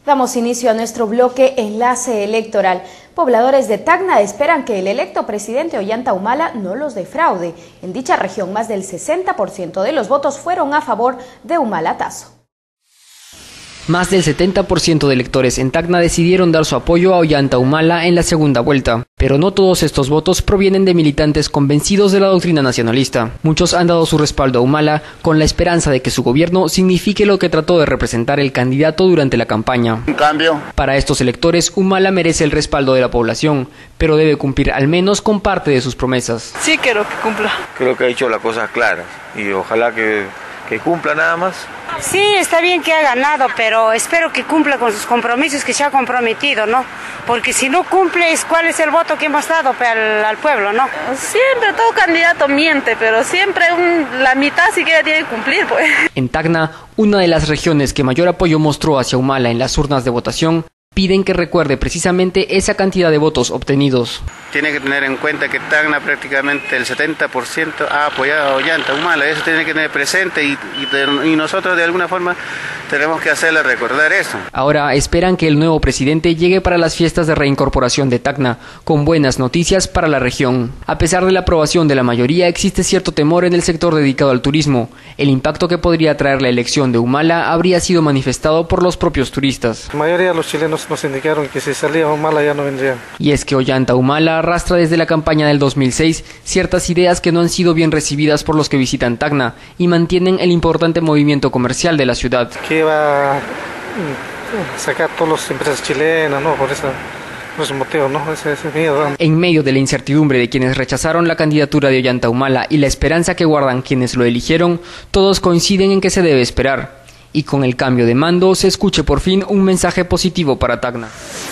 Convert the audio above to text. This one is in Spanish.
Damos inicio a nuestro bloque Enlace Electoral. Pobladores de Tacna esperan que el electo presidente Ollanta Humala no los defraude. En dicha región, más del 60% de los votos fueron a favor de Humala Tazo. Más del 70% de electores en Tacna decidieron dar su apoyo a Ollanta Humala en la segunda vuelta. Pero no todos estos votos provienen de militantes convencidos de la doctrina nacionalista. Muchos han dado su respaldo a Humala con la esperanza de que su gobierno signifique lo que trató de representar el candidato durante la campaña. Un cambio. Para estos electores, Humala merece el respaldo de la población, pero debe cumplir al menos con parte de sus promesas. Sí, quiero que cumpla. Creo que ha hecho las cosas claras y ojalá que cumpla nada más. Sí, está bien que ha ganado, pero espero que cumpla con sus compromisos que se ha comprometido, ¿no? Porque si no cumple, ¿cuál es el voto que hemos dado al pueblo, no? Siempre todo candidato miente, pero siempre la mitad sí que tiene que cumplir, pues. En Tacna, una de las regiones que mayor apoyo mostró hacia Humala en las urnas de votación, piden que recuerde precisamente esa cantidad de votos obtenidos. Tiene que tener en cuenta que Tacna prácticamente el 70% ha apoyado a Ollanta Humala, eso tiene que tener presente y nosotros de alguna forma tenemos que hacerle recordar eso. Ahora esperan que el nuevo presidente llegue para las fiestas de reincorporación de Tacna, con buenas noticias para la región. A pesar de la aprobación de la mayoría, existe cierto temor en el sector dedicado al turismo. El impacto que podría traer la elección de Humala habría sido manifestado por los propios turistas. La mayoría de los chilenos nos indicaron que si salía Humala ya no vendrían. Y es que Ollanta Humala arrastra desde la campaña del 2006 ciertas ideas que no han sido bien recibidas por los que visitan Tacna y mantienen el importante movimiento comercial de la ciudad. Que va a sacar todas las empresas chilenas, ¿no? Por ese motivo, ¿no? Ese miedo. En medio de la incertidumbre de quienes rechazaron la candidatura de Ollanta Humala y la esperanza que guardan quienes lo eligieron, todos coinciden en que se debe esperar. Y con el cambio de mando se escuche por fin un mensaje positivo para Tacna.